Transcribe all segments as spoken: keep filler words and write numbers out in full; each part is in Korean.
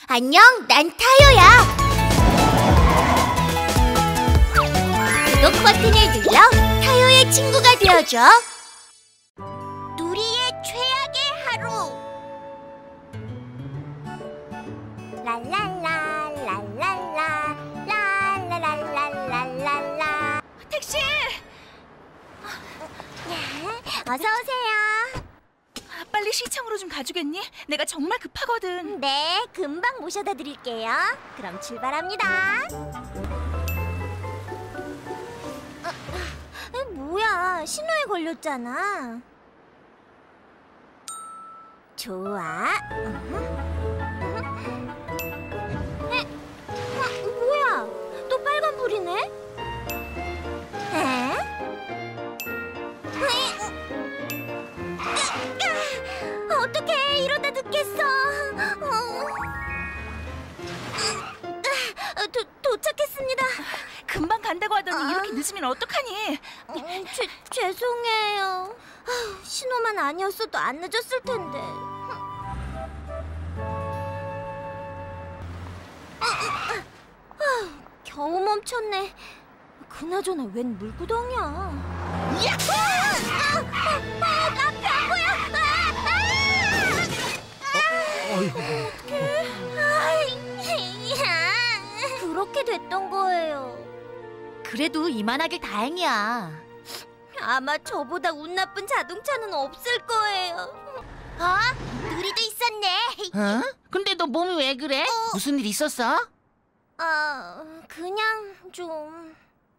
안녕, 난 타요야. 구독 버튼을 눌러 타요의 친구가 되어줘. 누리의 최악의 하루. 랄랄라 랄랄라 랄랄랄랄랄랄라. 택시! 어서 오세요. 빨리 시청으로 좀 가주겠니? 내가 정말 급하거든. 네, 금방 모셔다 드릴게요. 그럼 출발합니다. 어, 어, 뭐야, 신호에 걸렸잖아. 좋아. 에? 어, 뭐야, 또 빨간불이네? 에? 어떡해, 이러다 늦겠어. 어. 도, 도착했습니다. 금방 간다고 하더니 아. 이렇게 늦으면 어떡하니? 어, 죄, 죄송해요. 아, 신호만 아니었어도 안 늦었을 텐데. 아, 겨우 멈췄네. 그나저나 웬 물구덩이야. 야호! 아, 아, 아, 나 배고야. 어이구. 어떡해. 그렇게 됐던 거예요. 그래도 이만하길 다행이야. 아마 저보다 운 나쁜 자동차는 없을 거예요. 어? 누리도 있었네. 어? 근데 너 몸이 왜 그래? 어. 무슨 일 있었어? 아, 그냥 좀...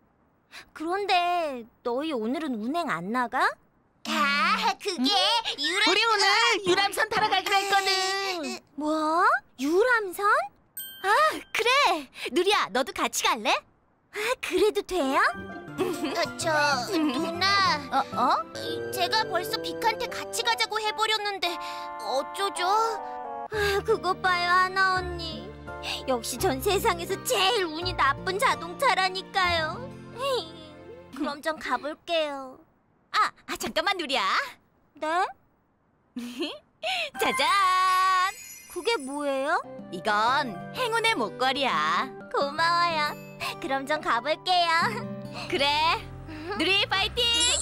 그런데 너희 오늘은 운행 안 나가? 아, 그게 유람... 우리 오늘 유람선 타러 가기로 했거든. 뭐? 유람선? 아, 그래. 누리야, 너도 같이 갈래? 아, 그래도 돼요? 어, 저... 누나... 어? 어? 제가 벌써 빅한테 같이 가자고 해버렸는데 어쩌죠? 아, 그것 봐요, 하나 언니. 역시 전 세상에서 제일 운이 나쁜 자동차라니까요. 그럼 전 가볼게요. 아, 아 잠깐만 누리야. 네? 짜잔. 그게 뭐예요? 이건 행운의 목걸이야. 고마워요. 그럼 전 가볼게요. 그래. 누리 파이팅.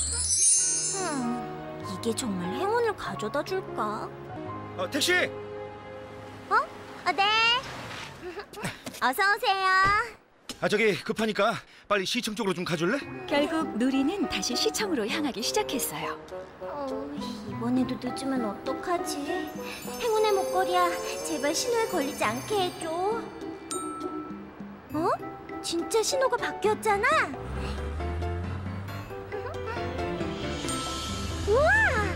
음, 이게 정말 행운을 가져다 줄까? 어, 택시! 어? 어, 네. 어서 오세요. 아, 저기 급하니까 빨리 시청 쪽으로 좀 가줄래? 결국 누리는 다시 시청으로 향하기 시작했어요. 어, 이번에도 늦으면 어떡하지? 행운의 목걸이야, 제발 신호에 걸리지 않게 해줘. 어? 진짜 신호가 바뀌었잖아? 우와!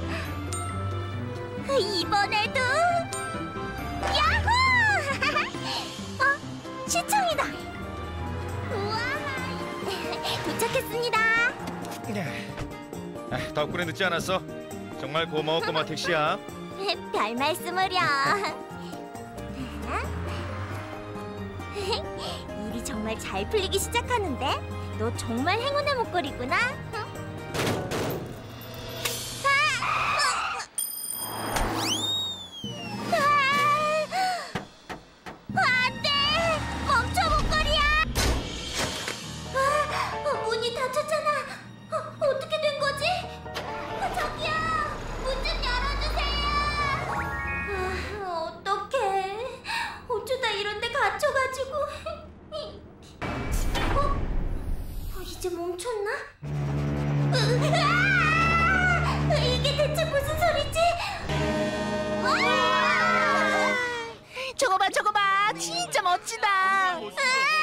이번에도 야호! 어? 시청이다! 우와! 도착했습니다. 아, 덕분에 늦지 않았어. 정말 고마워, 꼬마 택시야. 별 말씀을요. 일이 정말 잘 풀리기 시작하는데? 너 정말 행운의 목걸이구나. 안 돼! 멈춰, 목걸이야! 아, 문이 닫혔잖아. 어, 어떻게 된 거지? 아, 저기요! 문 좀 열어주세요! 아, 어떡해. 어쩌다 이런 데 갇혀가지고. 어? 어, 이제 멈췄나? 으아! 이게 대체 무슨 소리지? 으아! 저거 봐, 저거 봐. 진짜 멋지다. 어?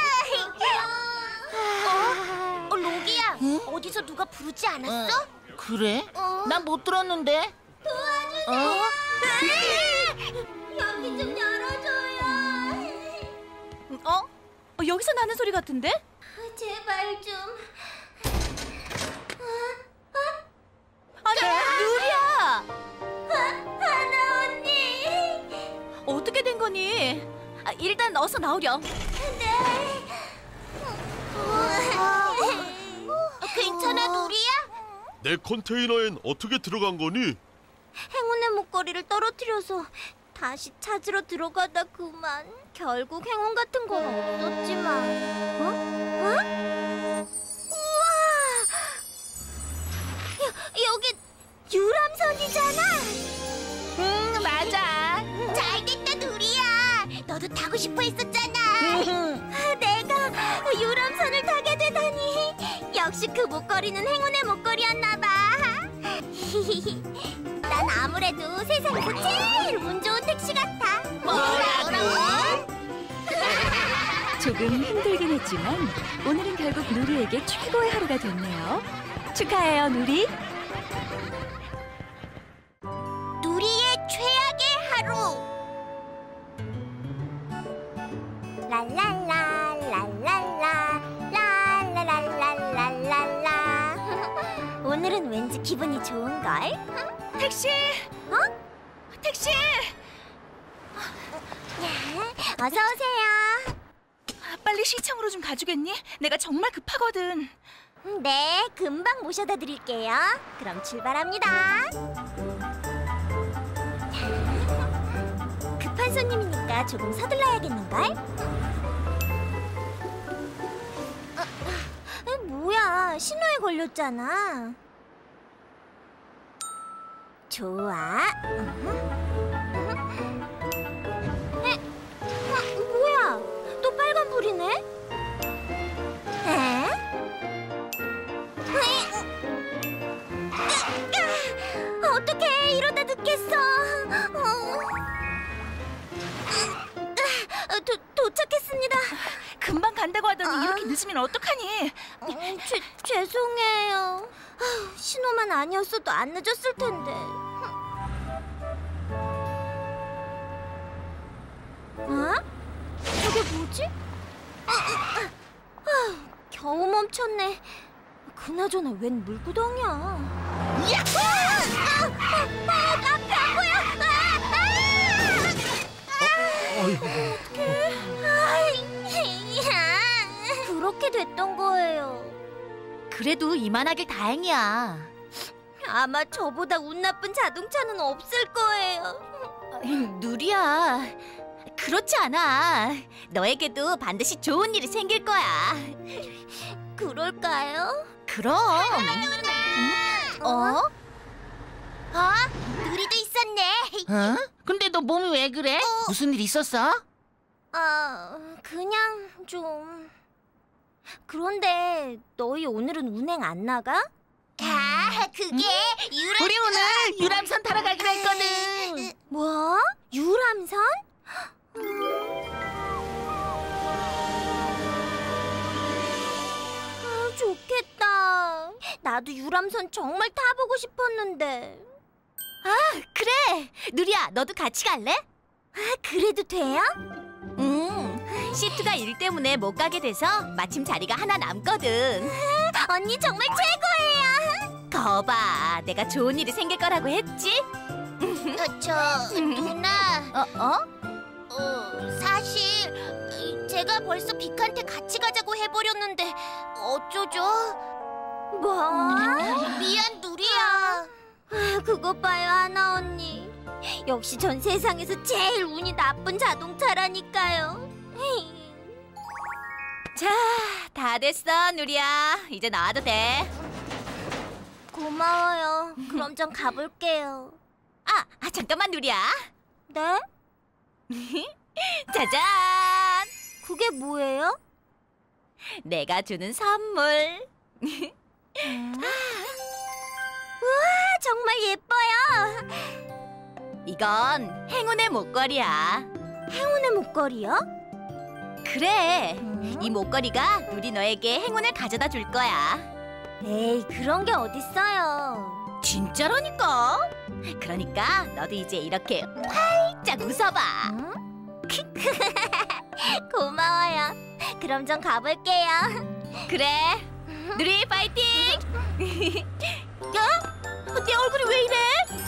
어, 로기야. 응? 어디서 누가 부르지 않았어? 그래? 어? 난 못 들었는데. 도와주세요. 어? 여기 좀 열어줘요. 어? 어? 여기서 나는 소리 같은데? 제발 좀. 아니, 누리야! 하나 언니. 어떻게 된 거니? 아, 일단 어서 나오렴. 네. 괜찮아, 누리야? 내 컨테이너엔 어떻게 들어간 거니? 행운의 목걸이를 떨어뜨려서 다시 찾으러 들어가다 그만. 결국 행운 같은 건 없었지만. 어? 어? 우와! 여, 여기 유람선이잖아. 응, 맞아. 잘됐다, 누리야. 너도 타고 싶어 했었잖아. 내가 유람선을 타게 되다니. 역시 그 목걸이는 행운의 목걸이였나 봐. 난 아무래도 세상에서 제일 운 좋은 택시 같아. 뭐라고? 조금 힘들긴 했지만 오늘은 결국 누리에게 최고의 하루가 됐네요. 축하해요, 누리. 누리의 최악의 하루. 랄랄라 랄랄라 랄랄랄랄랄랄라. 오늘은 왠지 기분이 좋은걸? 택시! 어? 택시! 어서 오세요. 빨리 시청으로 좀 가주겠니? 내가 정말 급하거든. 네, 금방 모셔다 드릴게요. 그럼 출발합니다. 급한 손님이니까 조금 서둘러야겠는걸? 어, 어, 뭐야, 신호에 걸렸잖아. 좋아. 에? 어, 뭐야, 또 빨간불이네? 에? 어떡해, 이러다 늦겠어. 어, 도, 도착했습니다. 금방 간다고 하더니 아. 이렇게 늦으면 어떡하니? 어, 죄, 죄송해요. 아, 신호만 아니었어도 안 늦었을 텐데. 어? 저게 뭐지? 아, 아, 아, 겨우 멈췄네. 그나저나 웬 물구덩이야. 야호! 아, 아, 아, 앞에 안 보여. 아, 아, 아, 그렇게 됐던 거예요. 그래도 이만하길 다행이야. 아마 저보다 운 나쁜 자동차는 없을 거예요. 누리야, 그렇지 않아. 너에게도 반드시 좋은 일이 생길 거야. 그럴까요? 그럼. 어? 어? 어? 누리도 있었네. 어? 근데 너 몸이 왜 그래? 무슨 일 있었어? 아, 그냥 좀. 그런데 너희 오늘은 운행 안 나가? 아, 그게 유람... 우리 오늘 유람선 타러 가기로 했거든. 뭐? 유람선? 아, 좋겠다. 나도 유람선 정말 타보고 싶었는데. 그래, 누리야, 너도 같이 갈래? 아, 그래도 돼요? 응, 시트가 일 때문에 못 가게 돼서 마침 자리가 하나 남거든. 언니 정말 최고예요. 거봐, 내가 좋은 일이 생길 거라고 했지? 어, 저 누나, 어, 어? 어, 사실 제가 벌써 빅한테 같이 가자고 해버렸는데 어쩌죠? 뭐? 미안, 누리야. 아, 그것 봐요, 하나 언니. 역시 전 세상에서 제일 운이 나쁜 자동차라니까요. 자, 다 됐어, 누리야. 이제 나와도 돼. 고마워요. 그럼 전 가볼게요. 아, 아 잠깐만, 누리야. 네? 짜잔! 그게 뭐예요? 내가 주는 선물. 우와, 정말 예뻐요. 이건 행운의 목걸이야. 행운의 목걸이요? 그래, 이 목걸이가 누리 너에게 행운을 가져다 줄 거야. 에이, 그런 게 어딨어요. 진짜라니까. 그러니까 너도 이제 이렇게 활짝 웃어봐. 응? 고마워요. 그럼 전 가볼게요. 그래, 누리 파이팅! 야, 내 얼굴이 왜 이래?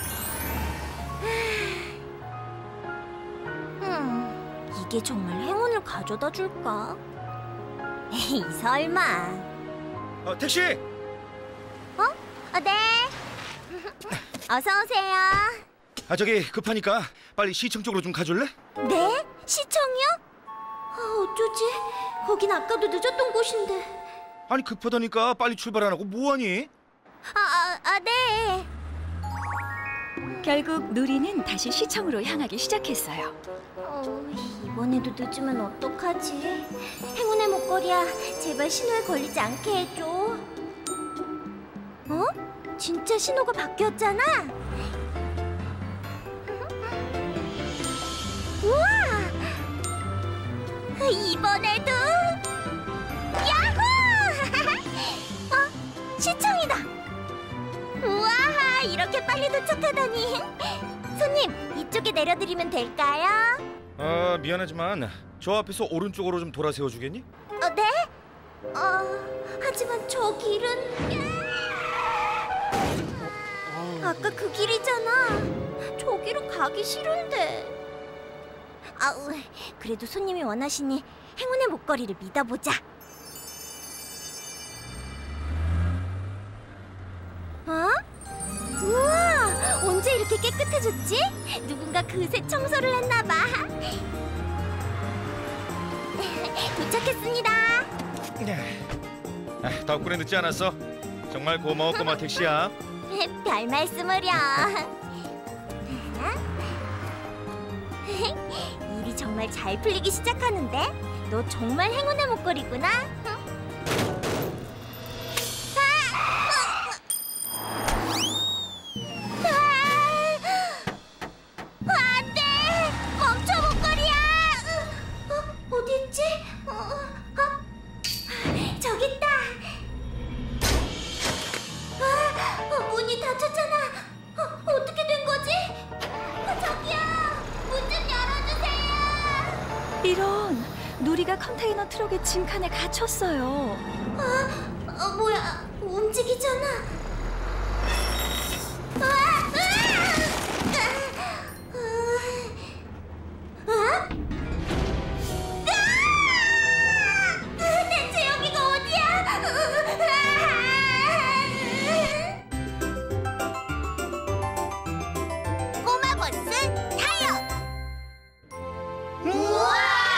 음, 이게 정말 행운을 가져다 줄까? 에이, 설마. 어, 택시! 어? 어, 네. 어서 오세요. 아, 저기 급하니까 빨리 시청 쪽으로 좀 가줄래? 네? 시청이요? 아, 어쩌지? 거긴 아까도 늦었던 곳인데. 아니 급하다니까 빨리 출발 안 하고 뭐하니? 아, 아, 아 네. 결국 누리는 다시 시청으로 향하기 시작했어요. 어, 이번에도 늦으면 어떡하지? 행운의 목걸이야, 제발 신호에 걸리지 않게 해줘. 어? 진짜 신호가 바뀌었잖아? 우와! 이번에도 야호! 어? 시청이다! 우와! 이렇게 빨리 도착하다니. 손님, 이쪽에 내려드리면 될까요? 아 미안하지만 저 앞에서 오른쪽으로 좀 돌아 세워주겠니? 어, 네? 어, 하지만 저 길은... 아까 그 길이잖아. 저기로 가기 싫은데. 아우, 그래도 손님이 원하시니 행운의 목걸이를 믿어보자. 어? 우와, 언제 이렇게 깨끗해졌지? 누군가 그새 청소를 했나봐. 도착했습니다. 아, 덕분에 늦지 않았어. 정말 고마워 꼬마 택시야. 별 말씀을요. 일이 정말 잘 풀리기 시작하는데? 너 정말 행운의 목걸이구나. 안 돼! 멈춰, 목걸이야! 어, 어디 있지? 어, 어? 저기 있다. 아, 어, 문이 닫혔잖아. 어, 어떻게 된 거지? 어, 저기요, 문 좀 열어주세요. 이런, 누리가 컨테이너 트럭의 짐칸에 갇혔어요. 어, 어 뭐야? 움직이잖아. 아, 아! 아! 아! 아! 대체 여기가 어디야? 꼬마 버스 타요. 우와!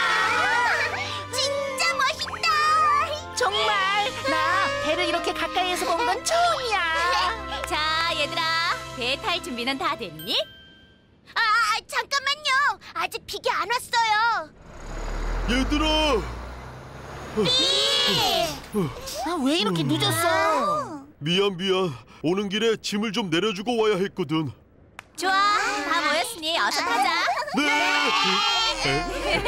진짜 멋있다. 정말 나 배를 이렇게 가까이에서 본 건 처음이야. 자, 얘들아, 배 탈 준비는 다 됐니? 아, 잠깐만요. 아직 픽이 안 왔어요. 얘들아! 아, 왜 이렇게 늦었어? 미안 미안. 오는 길에 짐을 좀 내려주고 와야 했거든. 좋아, 다 모였으니 어서 타자. 네!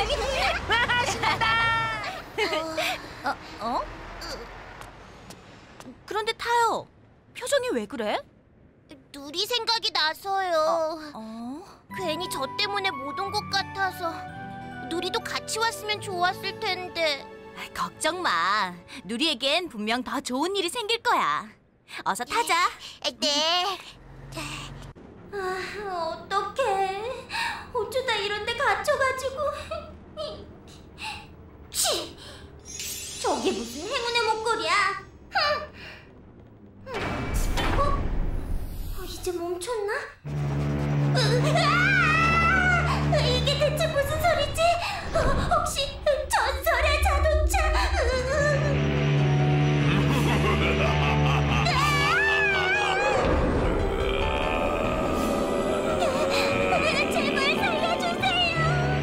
어? 어? 그런데 타요, 표정이 왜 그래? 누리 생각이 나서요. 어? 괜히 저 때문에 못 온 것 같아서. 누리도 같이 왔으면 좋았을 텐데. 아, 걱정 마. 누리에겐 분명 더 좋은 일이 생길 거야. 어서 타자. 네. 아, 어떡해. 어쩌다 이런 데 갇혀가지고. 치! 저게 무슨 행운의 목걸이야? 흥! 어? 어, 이제 멈췄나? 으아! 이게 대체 무슨 소리지? 어, 혹시 전설의 자동차? 제발 살려주세요.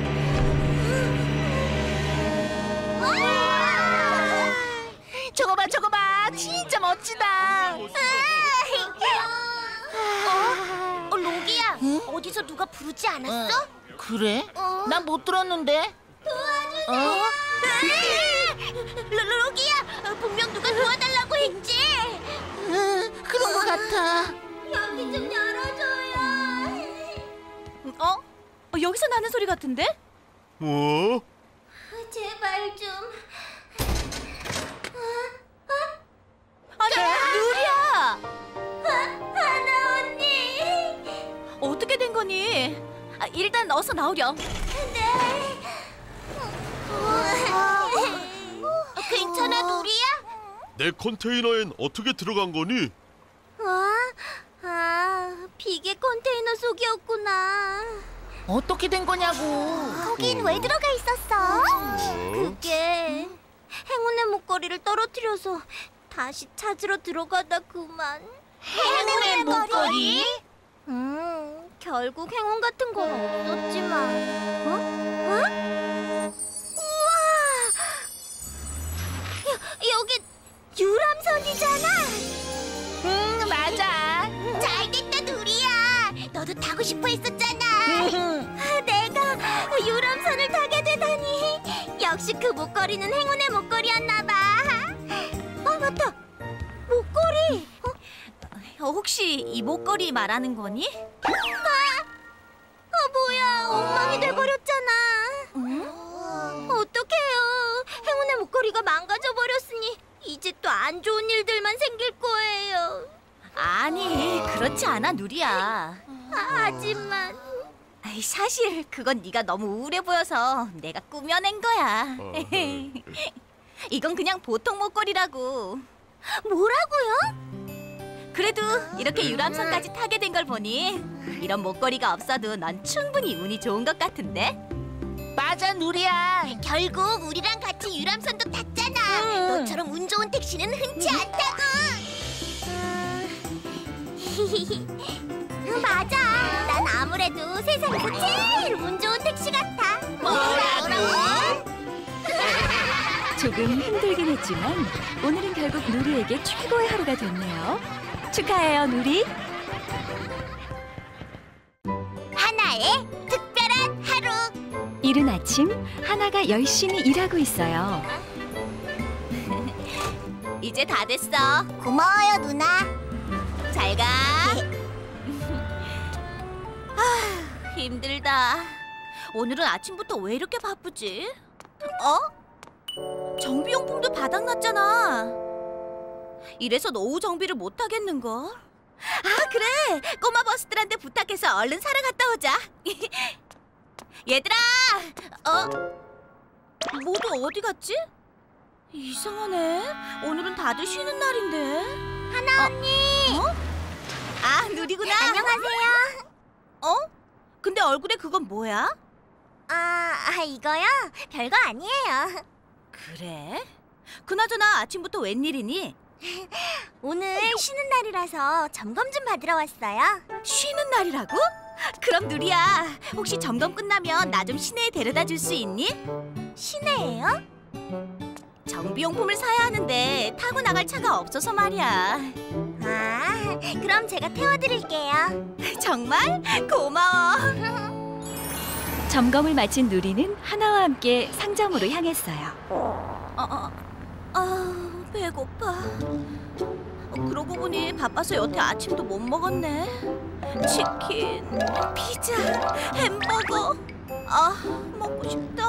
저거 봐, 저거 봐. 진짜 멋지다. 어? 어, 로기야, 어디서 누가 부르지 않았어? 그래? 어? 난 못 들었는데. 도와주세요. 어? 로, 로기야, 분명 누가 도와달라고 했지. 응, 그런 것 같아. 여기 좀 열어줘요. 어? 어, 여기서 나는 소리 같은데? 어? 제발 좀. 아니, 누리야! 하나 언니. 어떻게 된 거니? 아, 일단 어서 나오렴. 네. 어, 괜찮아, 누리야? 내 컨테이너엔 어떻게 들어간 거니? 와, 아, 비계 컨테이너 속이었구나. 어떻게 된 거냐고. 거긴 왜 들어가 있었어? 그게 행운의 목걸이를 떨어뜨려서 다시 찾으러 들어가다 그만. 행운의 목걸이? 음, 결국 행운 같은 건 없었지만. 어? 어? 우와! 여, 여기 유람선이잖아. 응, 맞아. 잘됐다, 누리야. 너도 타고 싶어 했었잖아. 내가 유람선을 타게 되다니. 역시 그 목걸이는 행운의 목걸이였나 봐. 아, 맞다. 목걸이. 어? 어, 혹시 이 목걸이 말하는 거니? 아, 뭐야. 엉망이 돼버렸잖아. 어떡해요. 행운의 목걸이가 망가져버렸으니 이제 또 안 좋은 일들만 생길 거예요. 아니, 그렇지 않아, 누리야. 아, 하지만 아이, 사실 그건 네가 너무 우울해 보여서 내가 꾸며낸 거야. 이건 그냥 보통 목걸이라고. 뭐라고요? 그래도 이렇게 유람선까지 타게 된 걸 보니 이런 목걸이가 없어도 넌 충분히 운이 좋은 것 같은데? 맞아, 누리야. 결국 우리랑 같이 유람선도 탔잖아. 응. 너처럼 운 좋은 택시는 흔치 않다고. 음, 맞아. 난 아무래도 세상에서 제일 운 좋은 택시 같아. 뭐라고? 조금 힘들긴 했지만 오늘은 결국 누리에게 최고의 하루가 됐네요. 축하해요, 누리. 하나의 특별한 하루. 이른 아침 하나가 열심히 일하고 있어요. 이제 다 됐어. 고마워요, 누나. 잘 가. 아, 힘들다. 오늘은 아침부터 왜 이렇게 바쁘지? 어? 정비용품도 바닥났잖아. 이래서 오후 정비를 못 하겠는걸? 아, 그래. 꼬마 버스들한테 부탁해서 얼른 사러 갔다 오자. 얘들아! 어? 모두 어디 갔지? 이상하네. 오늘은 다들 쉬는 날인데. 하나 언니. 어? 아, 누리구나. 안녕하세요. 어? 근데 얼굴에 그건 뭐야? 아, 아, 이거요? 별거 아니에요. 그래? 그나저나 아침부터 웬일이니? 오늘 쉬는 날이라서 점검 좀 받으러 왔어요. 쉬는 날이라고? 그럼 누리야, 혹시 점검 끝나면 나 좀 시내에 데려다 줄 수 있니? 시내예요? 정비용품을 사야 하는데 타고 나갈 차가 없어서 말이야. 아, 그럼 제가 태워드릴게요. 정말? 고마워. 점검을 마친 누리는 하나와 함께 상점으로 향했어요. 어, 어, 아, 배고파. 어, 그러고 보니 바빠서 여태 아침도 못 먹었네. 치킨, 피자, 햄버거. 아, 먹고 싶다.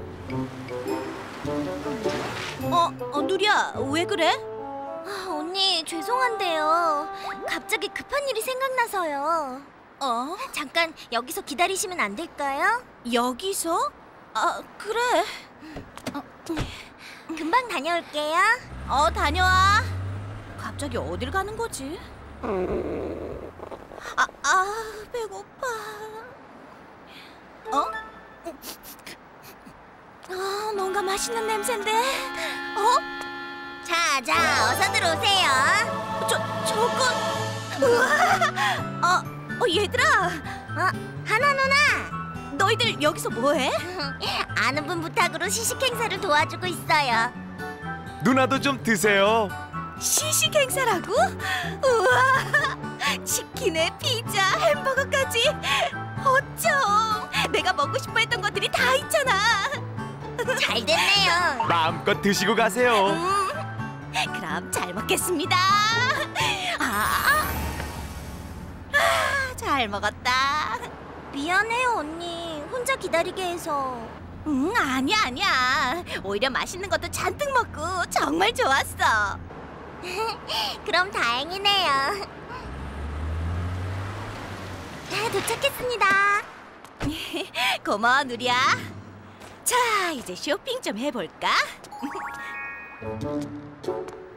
어, 어, 누리야, 왜 그래? 아, 언니, 죄송한데요. 갑자기 급한 일이 생각나서요. 어? 잠깐 여기서 기다리시면 안 될까요? 여기서? 아, 그래. 금방 다녀올게요. 어, 다녀와. 갑자기 어딜 가는 거지? 아, 아, 배고파. 어? 아, 뭔가 맛있는 냄새인데. 어? 자, 자, 어서 들어오세요. 저, 저건. 우와. 어, 어, 얘들아. 어, 하나 누나. 너희들 여기서 뭐해? 아는 분 부탁으로 시식 행사를 도와주고 있어요. 누나도 좀 드세요. 시식 행사라고? 우와. 치킨에 피자, 햄버거까지. 어쩜. 내가 먹고 싶어 했던 것들이 다 있잖아. 잘 됐네요. 마음껏 드시고 가세요. 음, 그럼 잘 먹겠습니다. 아, 아, 잘 먹었다. 미안해요, 언니. 혼자 기다리게 해서. 응, 아니야, 아니야. 오히려 맛있는 것도 잔뜩 먹고 정말 좋았어. 그럼 다행이네요. 아, 도착했습니다. 고마워, 누리야. 자, 이제 쇼핑 좀 해볼까?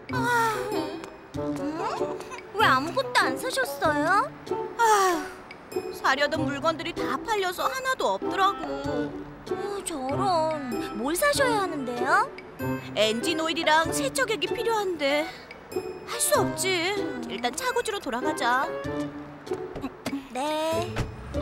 음? 왜 아무것도 안 사셨어요? 아, 사려던 물건들이 다 팔려서 하나도 없더라고. 어, 저런. 뭘 사셔야 하는데요? 엔진 오일이랑 세척액이 필요한데 할 수 없지. 일단 차고지로 돌아가자. 네.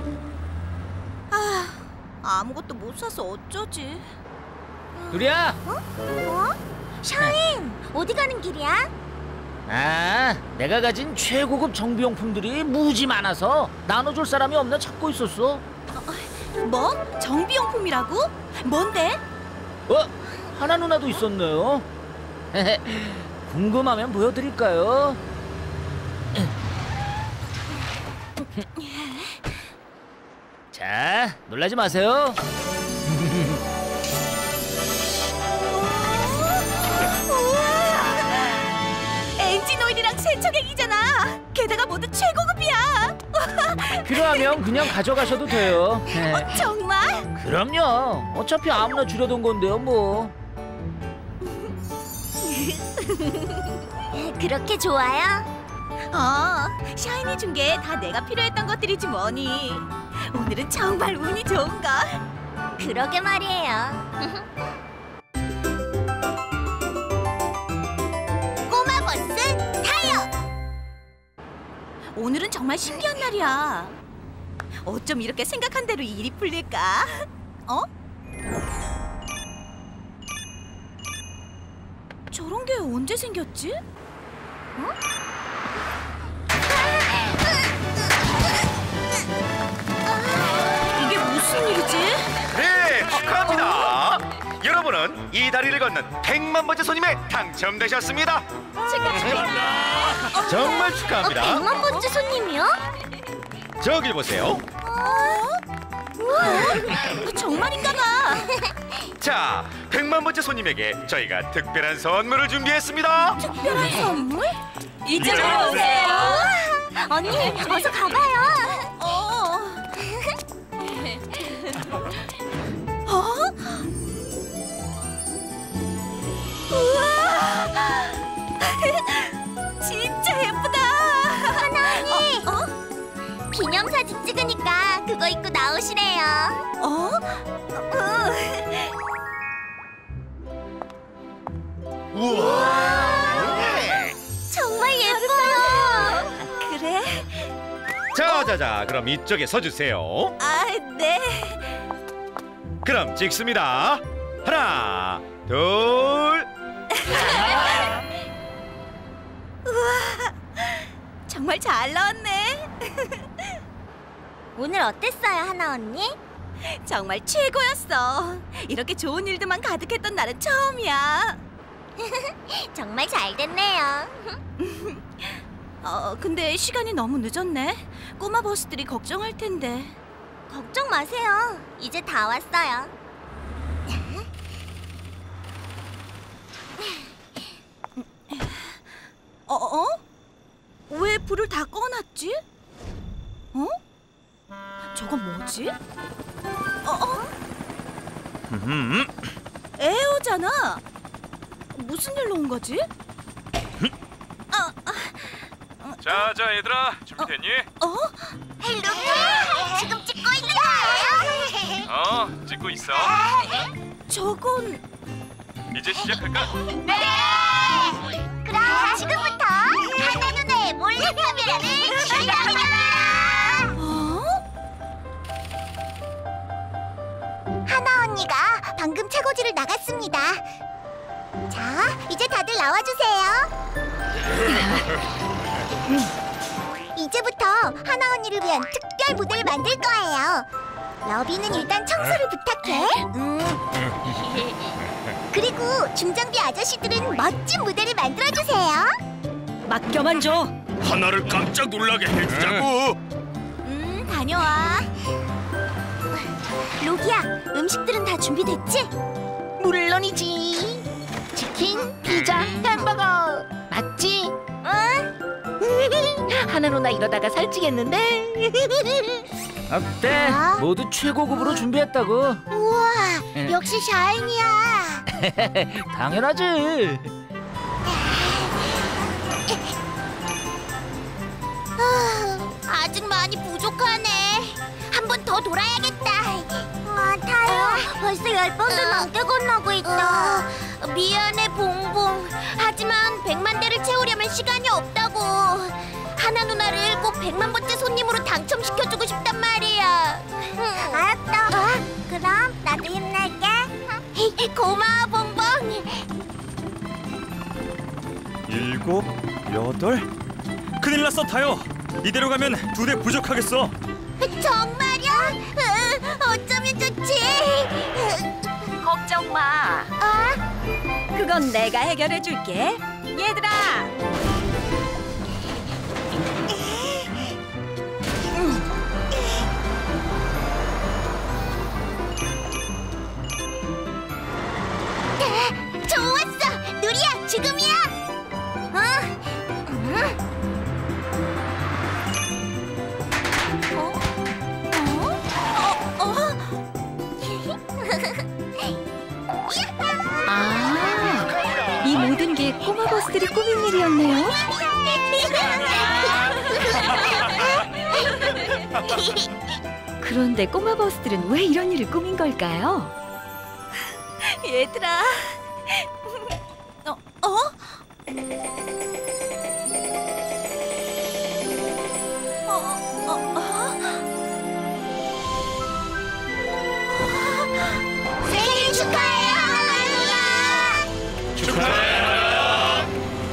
아, 아무것도 못 사서 어쩌지? 누리야. 어? 샤인, 어디 가는 길이야? 아, 내가 가진 최고급 정비용품들이 무지 많아서 나눠줄 사람이 없나 찾고 있었어. 뭐? 정비용품이라고? 뭔데? 어? 하나 누나도 있었네요. 궁금하면 보여드릴까요? 자, 놀라지 마세요. 엔진 오일이랑 세척액이잖아. 게다가 모두 최고급이야. 필요하면 그냥 가져가셔도 돼요. 어, 정말? 그럼요. 어차피 아무나 주려던 건데요, 뭐. 그렇게 좋아요? 어, 샤이니 준 게 다 내가 필요했던 것들이지 뭐니. 오늘은 정말 운이 좋은걸. 그러게 말이에요. 꼬마 버스 타요! 오늘은 정말 신기한 날이야. 어쩜 이렇게 생각한 대로 일이 풀릴까? 어? 저런 게 언제 생겼지? 어? 이게 무슨 일이지? 네, 축하합니다. 여러분은 이 다리를 걷는 백만 번째 손님에 당첨되셨습니다. 정말 어, 축하합니다. 백만 번째 손님이요? 저길 보세요. 우와, 정말인가 봐. 자, 백만 번째 손님에게 저희가 특별한 선물을 준비했습니다. 특별한 선물? 이쪽으로 오세요. 언니, 어서 가봐요. 어. 어? 우와! 진짜 예쁘다. 하나 언니. 어? 어? 기념사진 찍으니까 그거 입고 나오시래요. 어? 우와. 정말 예뻐요. 그래? 자자자, 그럼 이쪽에 서주세요. 아, 네. 그럼 찍습니다. 하나, 둘. 정말 잘 나왔네. 오늘 어땠어요, 하나 언니? 정말 최고였어. 이렇게 좋은 일들만 가득했던 날은 처음이야. 정말 잘 됐네요. 어, 근데 시간이 너무 늦었네. 꼬마 버스들이 걱정할 텐데. 걱정 마세요. 이제 다 왔어요. 어? 어? 왜 불을 다 꺼놨지? 어? 저건 뭐지? 어? 어? 음, 에어잖아. 무슨 일로 온 거지? 아, 아, 자, 자, 얘들아, 준비됐니? 어? 헬로, 지금 찍고 있는 거예요? 어, 찍고 있어. 저건 이제 시작할까? 네! 그럼 지금부터 하나 누나의 몰래 카메라를 시작합니다. 어? 하나 언니가 방금 차고지를 나갔습니다. 자, 이제 다들 나와주세요. 이제부터 하나 언니를 위한 특별 무대를 만들 거예요. 러비는 일단 청소를 부탁해. 음. 그리고 중장비 아저씨들은 멋진 무대를 만들어주세요. 맡겨만 줘. 하나를 깜짝 놀라게 해주자고. 음, 다녀와. 로기야, 음식들은 다 준비됐지? 물론이지. 치킨, 피자, 햄버거 맞지? 응? 하나 누나 이러다가 살찌겠는데? 어때? 어? 모두 최고급으로 준비했다고. 우와, 역시 샤이니야. 당연하지. 아, 아직 많이 부족하네. 더 돌아야겠다. 아, 타요. 벌써 열 번도 넘게 건너고 있다. 미안해, 봉봉. 하지만 백만 대를 채우려면 시간이 없다고. 하나 누나를 꼭 백만 번째 손님으로 당첨시켜주고 싶단 말이야. 알았다. 어? 그럼 나도 힘낼게. 고마워, 봉봉. 일곱, 여덟. 큰일 났어, 타요. 이대로 가면 두 대 부족하겠어. 정말이야? 으, 어쩌면 좋지? 걱정 마. 어? 그건 내가 해결해 줄게. 얘들아, 좋았어! 누리야, 지금이야! 어? 응? 어? 어? 어? 아, 이 모든 게 꼬마 버스들이 꾸민 일이었네요. 그런데 꼬마 버스들은 왜 이런 일을 꾸민 걸까요? 얘들아. 어? 어? 어? 어? 어? 생일 축하해, 하나누나! 축하해요.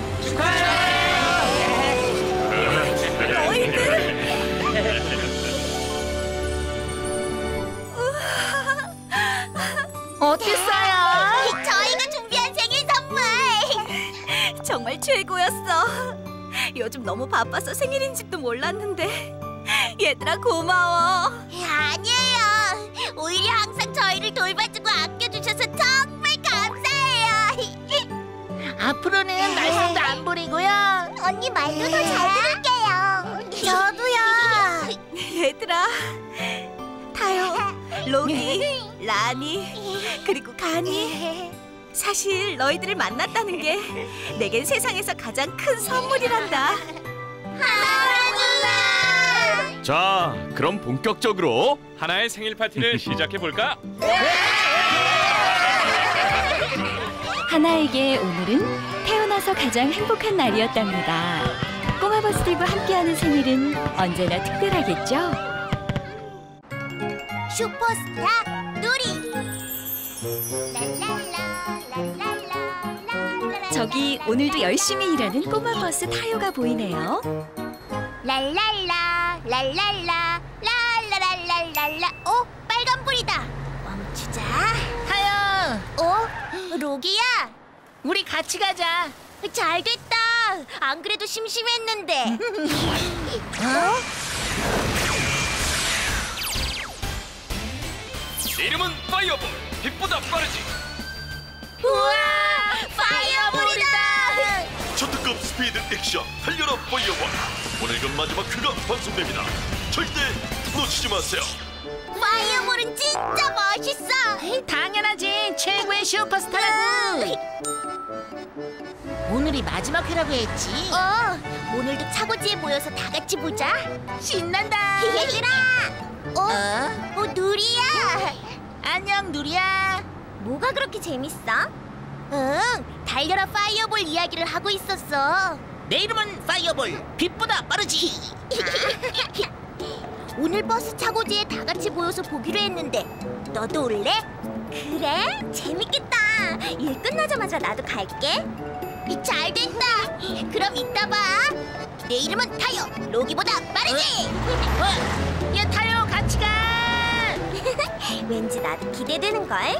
어땠어요? 저희가 준비한 생일 선물! 정말 최고였어. 요즘 너무 바빠서 생일인지도 몰랐는데. 얘들아, 고마워. 아니에요. 오히려 항상 저희를 돌봐주고 아껴주셔서 정말 감사해요. 앞으로는 말썽도 안 부리고요. 언니 말도 더 잘 들을게요. 저도요. 얘들아, 타요, 로기, 라니, 그리고 가니. 사실 너희들을 만났다는 게 내겐 세상에서 가장 큰 선물이란다. 하나누나! 자, 그럼 본격적으로. 하나의 생일 파티를 시작해 볼까? 하나에게 오늘은 태어나서 가장 행복한 날이었답니다. 꼬마 버스들과 함께하는 생일은 언제나 특별하겠죠? 슈퍼스타 누리. 저기 오늘도 열심히 일하는 꼬마 버스 타요가 보이네요. 랄랄라 랄랄라 랄라랄랄랄라. 어? 빨간불이다. 멈추자. 타요, 어? 로기야? 우리 같이 가자. 잘됐다. 안 그래도 심심했는데. 내 이름은 파이어볼. 빛보다 빠르지. 우와! 파이어볼이다! 초특급 스피드 액션 달려라 파이어볼. 오늘은 마지막 회가 방송됩니다. 절대 놓치지 마세요. 파이어볼은 진짜 멋있어. 당연하지, 최고의 슈퍼스타라고. 오늘이 마지막 회라고 했지. 어, 오늘도 차고지에 모여서 다 같이 보자. 신난다. 얘들아! 어? 어, 누리야! 안녕, 누리야. 뭐가 그렇게 재밌어? 응, 달려라 파이어볼 이야기를 하고 있었어. 내 이름은 파이어볼. 빛보다 빠르지. 오늘 버스 차고지에 다 같이 모여서 보기로 했는데 너도 올래? 그래? 재밌겠다. 일 끝나자마자 나도 갈게. 잘 됐다. 그럼 이따 봐. 내 이름은 타요. 로기보다 빠르지. 어? 야, 타요, 같이 가. 왠지 나도 기대되는걸?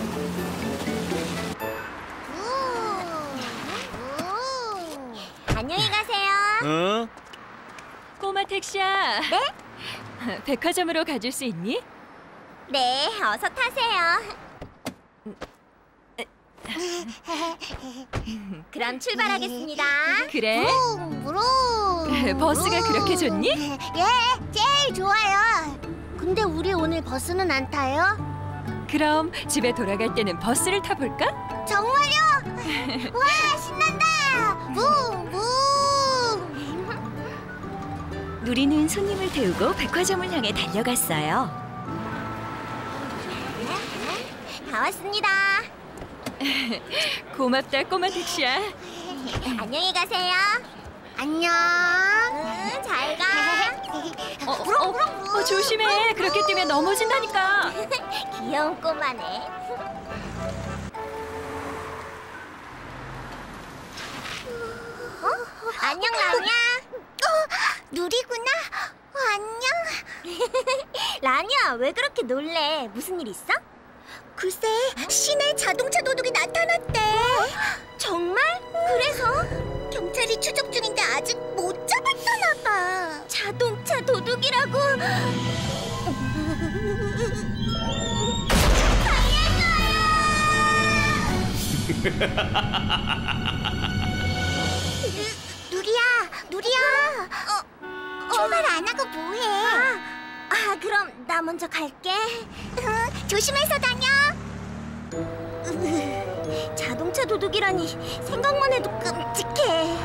안녕히 가세요. 응? 꼬마 택시야. 네? 백화점으로 가줄 수 있니? 네, 어서 타세요. 그럼 출발하겠습니다. 그래? 무릉. 버스가 그렇게 좋니? 예, 제일 좋아요. 근데 우리 오늘 버스는 안 타요? 그럼 집에 돌아갈 때는 버스를 타볼까? 정말요? 와, 신난다. 붕붕. 누리는 손님을 태우고 백화점을 향해 달려갔어요. 다 왔습니다. 고맙다 꼬마 택시야. 안녕히 가세요. 안녕. 응, 잘 가. 어, 어, 어, 조심해. 그렇게 뛰면 넘어진다니까. 귀여운 꼬마네. 어? 안녕, 라냐. 어, 누리구나. 어, 안녕. 라냐, 왜 그렇게 놀래? 무슨 일 있어? 글쎄, 시내 자동차 도둑이 나타났대. 정말? 그래서? 경찰이 추적 중인데 아직 못 잡았다나 봐. 자동차 도둑이라고? 누리야, 누리야. 어, 출발 안 하고 뭐해? 아, 아, 그럼 나 먼저 갈게. 응, 조심해서 다녀. 으, 자동차 도둑이라니 생각만 해도 끔찍해.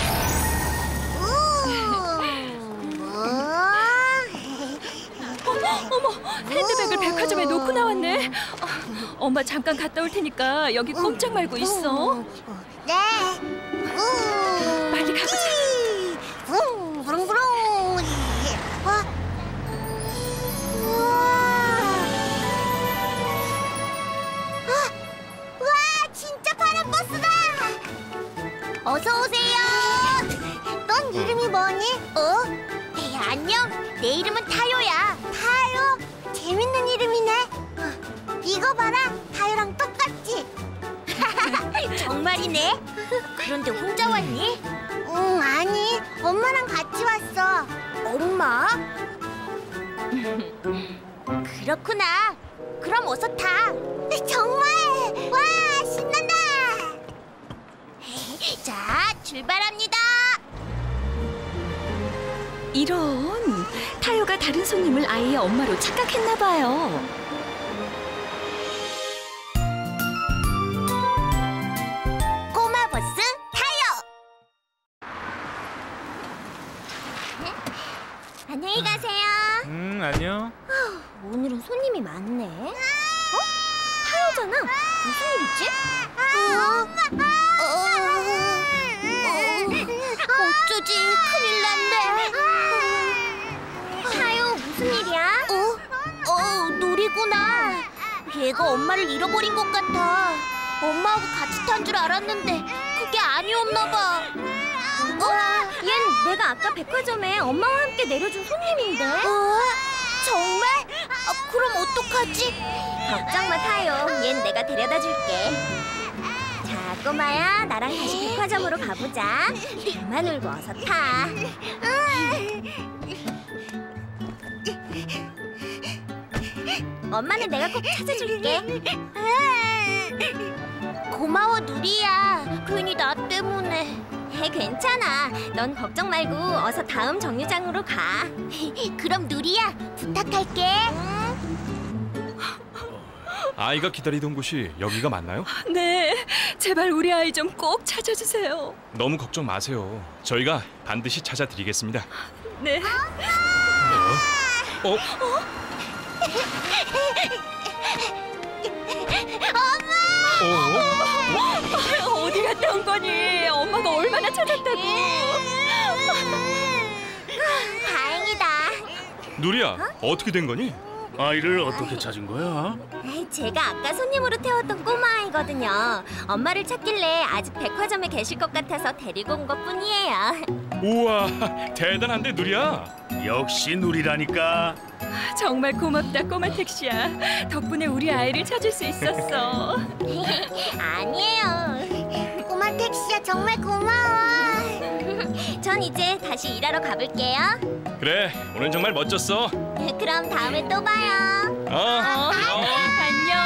어머, 핸드백을 백화점에 놓고 나왔네. 어, 엄마 잠깐 갔다 올 테니까 여기 꼼짝 말고 있어. 네. 빨리 가보자. 붕, 부릉부릉. 어? 와, 진짜 파란 버스다. 어서 오세요. 넌 이름이 뭐니? 어? 네, 안녕. 내 이름은 타요야. 타요? 재밌는 이름이네. 어, 이거 봐라. 타요랑 똑같지? 정말이네. 그런데 혼자 왔니? 응, 아니. 엄마랑 같이 왔어. 엄마? 그렇구나. 그럼 어서 타. 정말? 와, 신난다. 자, 출발합니다. 이런, 타요가 다른 손님을 아이의 엄마로 착각했나 봐요. 꼬마 버스 타요. 안녕히 가세요. 음, 안녕. 오늘은 손님이 많네. 어? 타요잖아. 무슨 일이지? 어? 엄마! 어, 어, 어쩌지? 큰일 났네. 타요, 무슨 일이야? 어? 어, 누리구나. 얘가 엄마를 잃어버린 것 같아. 엄마하고 같이 탄 줄 알았는데 그게 아니었나 봐. 어? 얜 내가 아까 백화점에 엄마와 함께 내려준 손님인데. 어? 정말? 아, 그럼 어떡하지? 걱정 마, 타요. 얜 내가 데려다 줄게. 자, 꼬마야, 나랑 다시 백화점으로 가보자. 그만 울고 어서 타. 엄마는 내가 꼭 찾아줄게. 고마워, 누리야. 괜히 나 때문에. 괜찮아. 넌 걱정 말고 어서 다음 정류장으로 가. 그럼 누리야, 부탁할게. 아이가 기다리던 곳이 여기가 맞나요? 네, 제발 우리 아이 좀 꼭 찾아주세요. 너무 걱정 마세요. 저희가 반드시 찾아드리겠습니다. 네. 어? 어? 어? 어, 어디 갔다 온 거니? 엄마가 얼마나 찾았다고. 다행이다. 누리야, 어떻게 된 거니? 아이를 어떻게 찾은 거야? 제가 아까 손님으로 태웠던 꼬마아이거든요. 엄마를 찾길래 아직 백화점에 계실 것 같아서 데리고 온 것뿐이에요. 우와, 대단한데 누리야. 역시 누리라니까. 정말 고맙다 꼬마 택시야. 덕분에 우리 아이를 찾을 수 있었어. 아니에요. 꼬마 택시야, 정말 고마워. 전 이제 다시 일하러 가볼게요. 그래, 오늘 정말 멋졌어. 그럼 다음에 또 봐요. 어, 어. 안녕.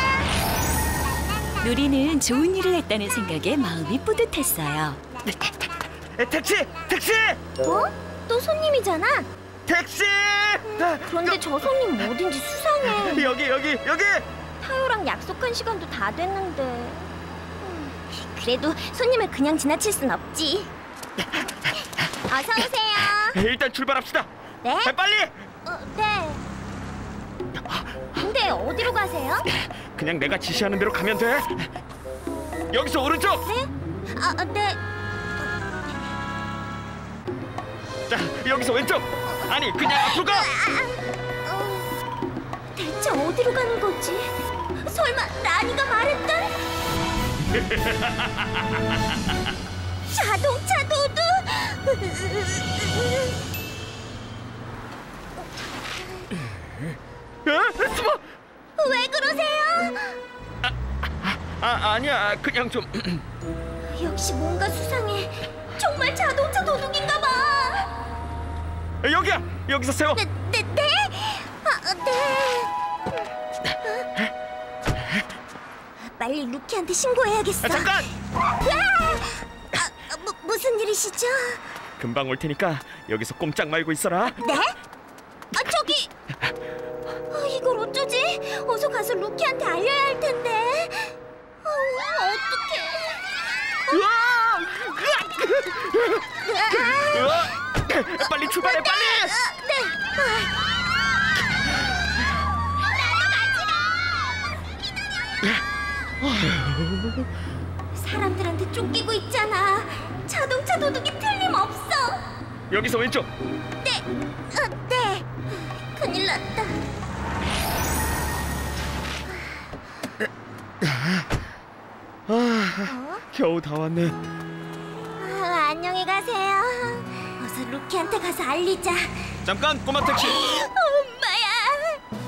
누리는 좋은 일을 했다는 생각에 마음이 뿌듯했어요. 택시! 택시! 어? 또 손님이잖아. 택시! 그런데 저 손님 어딘지 수상해. 여기 여기 여기! 타요랑 약속한 시간도 다 됐는데. 음, 그래도 손님을 그냥 지나칠 순 없지. 어서 오세요. 일단 출발합시다. 네? 빨리! 어, 네. 근데 근데 어디로 가세요? 그냥 내가 지시하는 대로 가면 돼. 여기서 오른쪽. 네? 아, 네. 자, 여기서 왼쪽. 아니, 그냥 앞으로 가. 어, 대체 어디로 가는 거지? 설마 라니가 말했던? 자동차 도둑? 어? 숨어. 왜 그러세요? 아, 아, 아니야. 그냥 좀. 역시 뭔가 수상해. 정말 자동차 도둑인가 봐. 여기야. 여기서 세워. 네, 네, 네? 아, 네. 빨리 루키한테 신고해야겠어. 아, 잠깐. 아, 무, 무슨 일이시죠? 금방 올 테니까 여기서 꼼짝 말고 있어라. 네? 아, 저기. 아, 이걸 어쩌지? 어서 가서 루키한테 알려야 할 텐데. 아, 어떡해. 으아! 빨리 출발해, 빨리! 아, 네. 사람들한테 쫓기고 있잖아. 자동차 도둑이 틀림없어. 여기서 왼쪽. 네, 어, 네. 큰일 났다. 아, 겨우 다 왔네. 아, 안녕히 가세요. 어서 루키한테 가서 알리자. 잠깐, 꼬마 택시. 엄마야.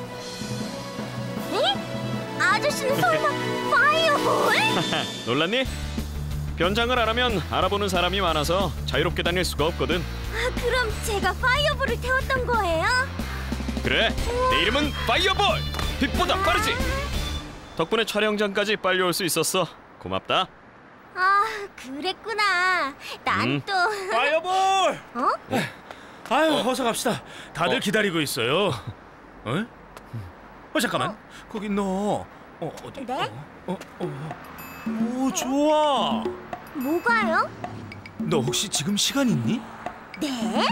에? 아저씨는 설마 파이어볼? 놀랐니? 변장을 안 하면 알아보는 사람이 많아서 자유롭게 다닐 수가 없거든. 아, 그럼 제가 파이어볼을 태웠던 거예요? 그래, 내 이름은 파이어볼! 빛보다 빠르지! 덕분에 촬영장까지 빨리 올 수 있었어. 고맙다. 아, 그랬구나. 난 음. 또... 파이어볼! 어? 아유, 어서 갑시다. 다들 어. 기다리고 있어요. 어? 어, 잠깐만. 거기 너. 어, 어디? 네? 어, 어, 어. 오, 좋아. 뭐가요? 너 혹시 지금 시간 있니? 네?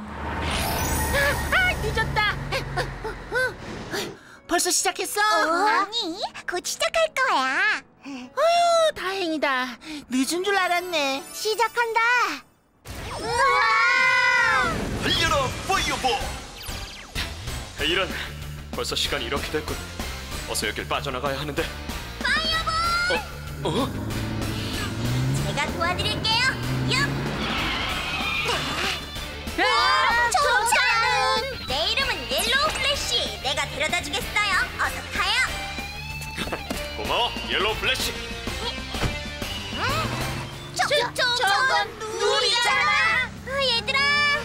아, 늦었다. 벌써 시작했어? 아니, 곧 시작할 거야. 아유, 다행이다. 늦은 줄 알았네. 시작한다. 우와! 달려라 파이어볼. 이런, 벌써 시간이 이렇게 됐군. 어서 여길 빠져나가야 하는데. 파이어볼! 어? 어? 제가 도와드릴게요. 얍! 아, 저차는 내 이름은 옐로우 플래시. 내가 데려다 주겠어요. 어서 타요. 고마워, 옐로우 플래시. 저, 저, 저, 저건 누리잖아. 아, 얘들아.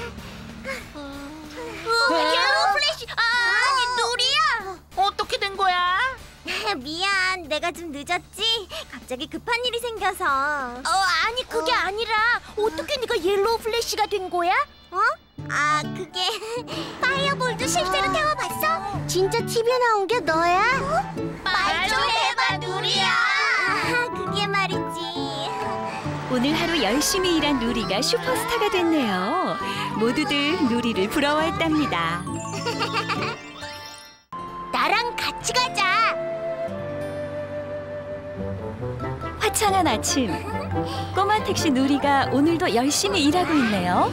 어, 옐로우 플래시. 아, 아니 누리야. 어떻게 된 거야? 미안, 내가 좀 늦었지. 갑자기 급한 일이 생겨서. 어, 아니 그게 아니라 어떻게 네가 옐로우 플래시가 된 거야? 어? 아, 그게 파이어볼도 실제로 태워봤어? 진짜 티비에 나온 게 너야? 말 좀 해봐, 누리야. 아, 그게 말이지. 오늘 하루 열심히 일한 누리가 슈퍼스타가 됐네요. 모두들 누리를 부러워했답니다. 나랑 같이 가자. 화창한 아침, 꼬마 택시 누리가 오늘도 열심히 일하고 있네요.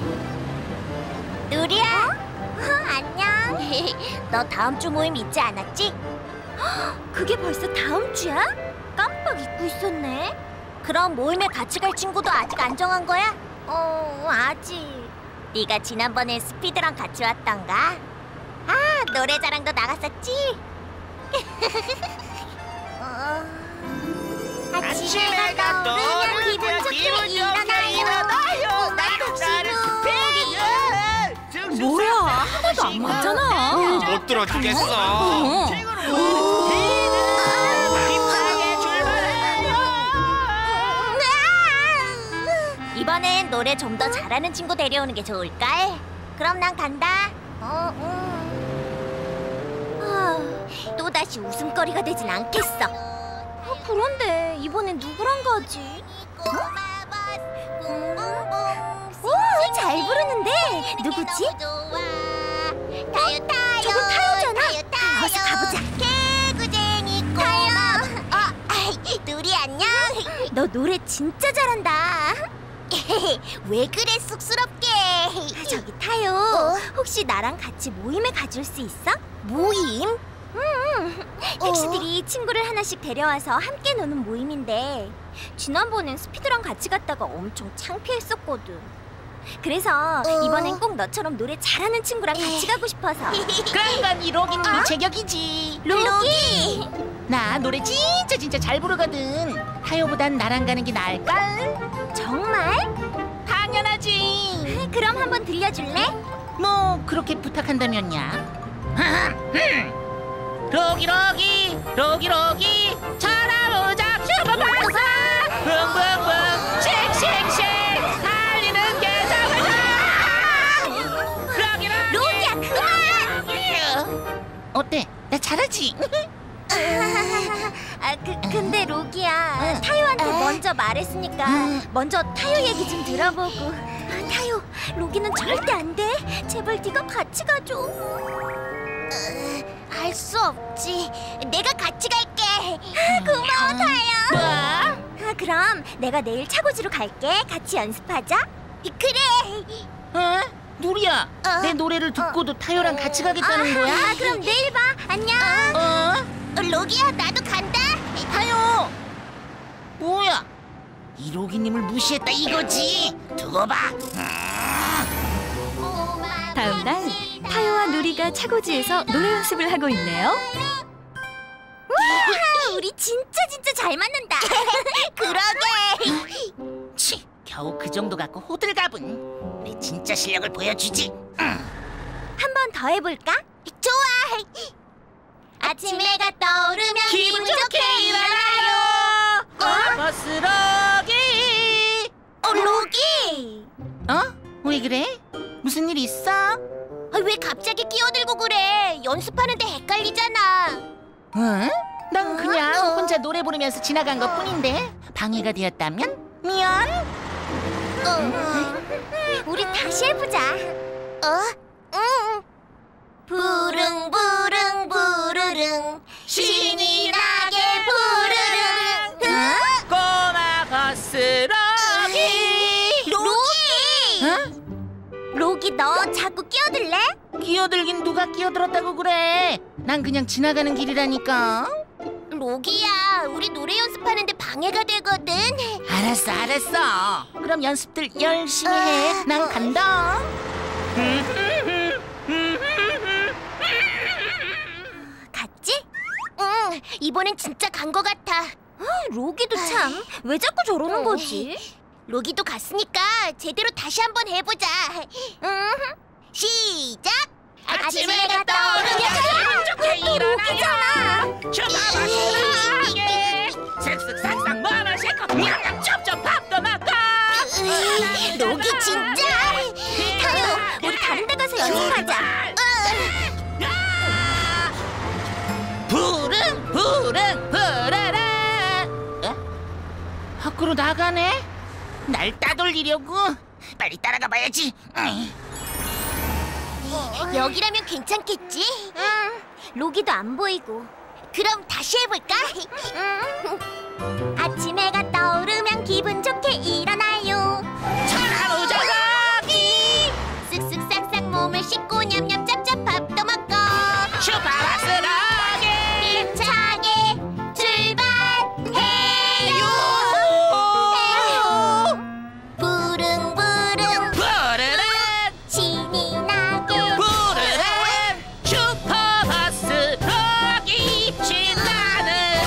누리야. 어, 안녕. 너 다음 주 모임 있지 않았지? 그게 벌써 다음 주야? 깜빡 잊고 있었네. 그럼 모임에 같이 갈 친구도 아직 안 정한 거야? 어, 아직. 네가 지난번에 스피드랑 같이 왔던가? 아, 노래자랑도 나갔었지? 어... 아침에 가 떠오르면 기분 좋게 일어나요. 나도 지금 뭐야, 하나도 안 맞잖아. 못 들어주겠어. 이번엔 노래 좀 더 잘하는 친구 데려오는 게 좋을까? 그럼 난 간다. 어, 음. 아, 또다시 웃음거리가 되진 않겠어. 어, 그런데 이번엔 누구랑 가지? 오, 잘 부르는데 누구지? 타요 타요. 저거 타요잖아. 어서 가보자. 너 노래 진짜 잘한다. 왜 그래 쑥스럽게. 저기 타요. 어? 혹시 나랑 같이 모임에 가줄 수 있어? 모임? 음, 택시들이 어? 친구를 하나씩 데려와서 함께 노는 모임인데 지난번엔 스피드랑 같이 갔다가 엄청 창피했었거든. 그래서 어? 이번엔 꼭 너처럼 노래 잘하는 친구랑 같이 가고 싶어서. 그러니까 이 로기는 어? 제격이지. 로기! 나 노래 진짜 진짜 잘 부르거든. 타요보단 나랑 가는 게 나을까? 정말? 당연하지. 그럼 한번 들려줄래? 뭐 그렇게 부탁한다면야. 로기 로기 로기 로기 쳐다보자 슈퍼박스 붕붕붕 씩씩씩 달리는 계정을 로기 로기 로기야 그만! 어때? 나 잘하지? 아, 그, 근데 로기야 타요한테 먼저 말했으니까 먼저 타요 얘기 좀 들어보고. 아, 타요, 로기는 절대 안 돼. 제발 네가 같이 가줘. 할 수 없지. 내가 같이 갈게. 고마워 타요. 뭐? 아, 그럼 내가 내일 차고지로 갈게. 같이 연습하자. 그래. 어? 누리야, 어? 내 노래를 듣고도 타요랑 같이 가겠다는 아, 거야? 아, 그럼 내일 봐. 안녕. 어? 로기야, 나도 간다. 타요! 뭐야? 이 로기님을 무시했다 이거지? 두고 봐. 다음 날 타요와 누리가 차고지에서 노래 연습을 하고 있네요. 우와, 우리 진짜 진짜 잘 맞는다. 그러게. 치, 겨우 그 정도 갖고 호들갑은. 내 진짜 실력을 보여주지. 한 번 더 해볼까? 좋아. 아침 해가 떠오르면 기분 좋게 일어나요. 어? 버스 로기! 어, 로기! 어? 왜 그래? 무슨 일 있어? 아, 왜 갑자기 끼어들고 그래? 연습하는데 헷갈리잖아. 응? 난 그냥 어? 혼자 노래 부르면서 지나간 것 뿐인데 방해가 되었다면 미안. 어, 우리 다시 해보자. 어? 응. 부릉부릉 부르릉 신이 나게 부르릉. 어? 꼬마 버스 로기! 로기! 어? 로기, 너 자꾸 끼어들래? 끼어들긴 누가 끼어들었다고 그래? 난 그냥 지나가는 길이라니까. 로기야, 우리 노래 연습하는데 방해가 되거든. 알았어, 알았어. 그럼 연습들 열심히 해. 난 간다. 갔지? 응, 이번엔 진짜 간 거 같아. 아, 로기도 참, 왜 자꾸 저러는 거지? 로기도 갔으니까 제대로 다시 한번 해보자. 응, 시작! 아침 해가 떠오르면 좋게 또 로기잖아. 슈퍼마시게 슥슥삭삭 뭐를 싣고 냠냠 쩝쩝 밥도 먹고. 로기 진짜. 타요, 우리 다른 데 가서 연습하자. 부릉 부릉 부르릉. 어? 밖으로 나가네? 날 따돌리려고? 빨리 따라가 봐야지. 여기라면 괜찮겠지? 응, 로기도 안 보이고. 그럼 다시 해볼까? 응. 아침 해가 떠오르면 기분 좋게 일어나요. 쳐다보자 로기! 쓱쓱싹싹 몸을 씻고 냠냠 짭짭 밥도 먹고 슈퍼박스 로기! 힘차게 출발해요. 부릉부릉 부르릉 신이 나게 부르릉 슈퍼버스 로기 신나는